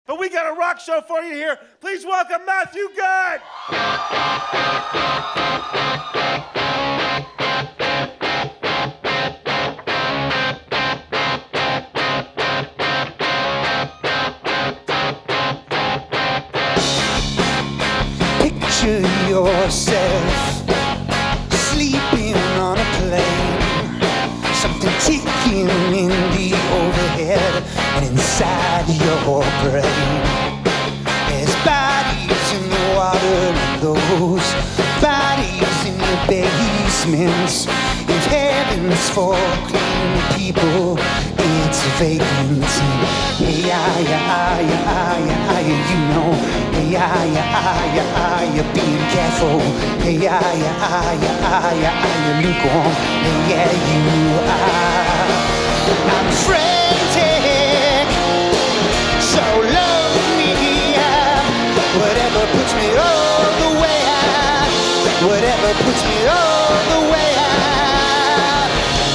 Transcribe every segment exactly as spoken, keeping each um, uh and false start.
But we got a rock show for you here. Please welcome Matthew Good. Picture yourself sleeping on a plane, something ticking in the overhead and inside your brain. There's bodies in the water and those bodies in your basements. If heaven's for clean people, it's vacancy. Hey, yeah, yeah, yeah, yeah, you know. Hey, yeah, yeah, yeah, you're being careful. Hey, yeah, yeah, yeah, yeah, you're lukewarm. Hey, yeah, you are. I'm frantic, so love me. Whatever puts me all the way out, whatever puts me all the way out.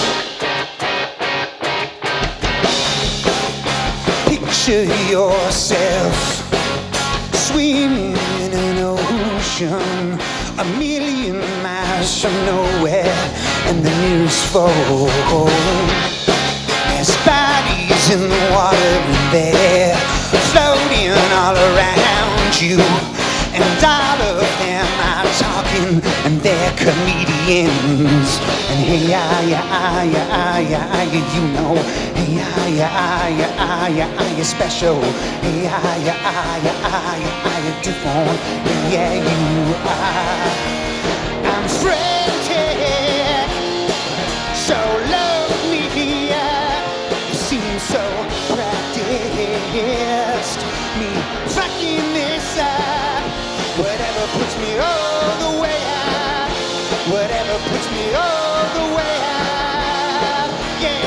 Picture yourself swimming in an ocean a million miles from nowhere, and the nearest foe. There's bodies in the water and they're floating all around you, and all of them are talking and they're comedians. And hey, yeah, yeah, yeah, yeah, you know. Hey, yeah, yeah, yeah, yeah, you're special. Hey, yeah, yeah, yeah, yeah, you're different. Hey, yeah, you are. I'm frantic, so love me. You seem so practiced. Me fucking this up. Whatever puts me all the way out, whatever puts me all the way out, yeah.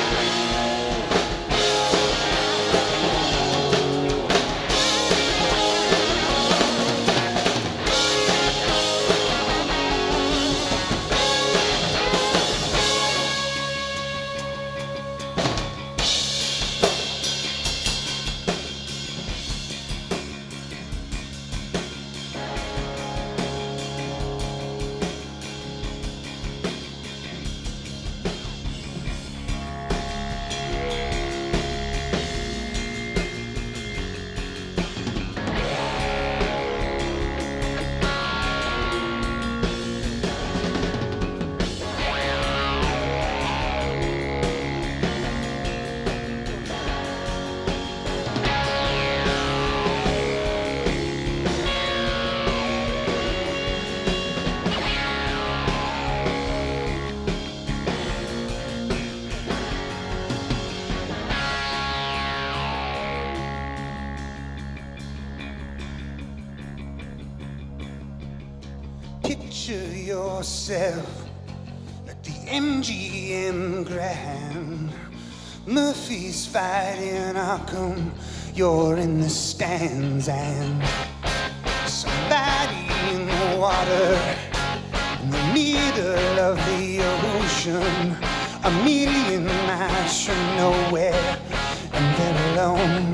Picture yourself at the M G M Grand. Murphy's fighting Arkham, you're in the stands, and somebody in the water, in the middle of the ocean, a million miles from nowhere, and they're alone.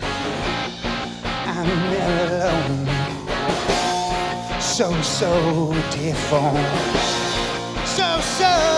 I'm never alone. So, so different. So, so